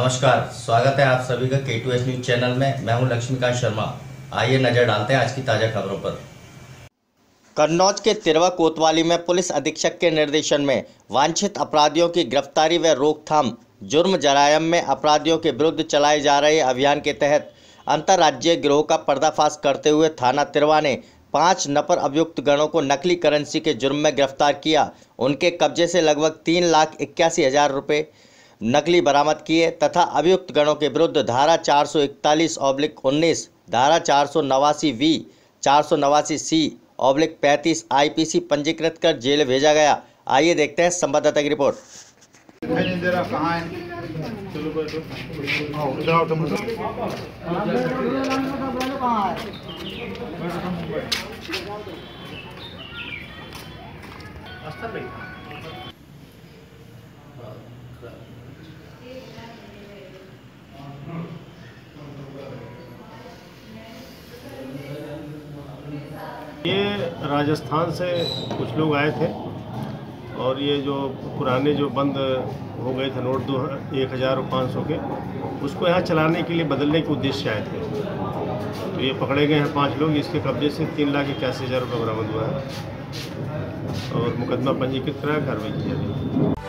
नमस्कार, स्वागत है आप सभी का K2S न्यूज चैनल में। मैं हूं लक्ष्मीकांत शर्मा। आइए नजर डालते हैं आज की ताज़ा खबरों पर। कन्नौज के तिरवा कोतवाली में पुलिस अधीक्षक के निर्देशन में वांछित अपराधियों की गिरफ्तारी व रोकथाम जुर्म जरायम में अपराधियों के विरुद्ध चलाए जा रहे अभियान के तहत अंतर्राज्यीय गिरोह का पर्दाफाश करते हुए थाना तिरवा ने 5 नफर अभियुक्त गणों को नकली करेंसी के जुर्म में गिरफ्तार किया। उनके कब्जे से लगभग 3,81,000 रुपये नकली बरामद किए तथा अभियुक्त गणों के विरुद्ध धारा 441/19, धारा 489V, 489C/35 IPC पंजीकृत कर जेल भेजा गया। आइए देखते हैं संवाददाता की रिपोर्ट। ये राजस्थान से कुछ लोग आए थे और ये जो पुराने जो बंद हो गए थे नोट 1000 और 500 के, उसको यहाँ चलाने के लिए बदलने के उद्देश्य आए थे। तो ये पकड़े गए हैं 5 लोग। इसके कब्जे से 3,81,000 रुपये बरामद हुआ है और मुकदमा पंजीकृत कराया, कार्रवाई की जा रही है।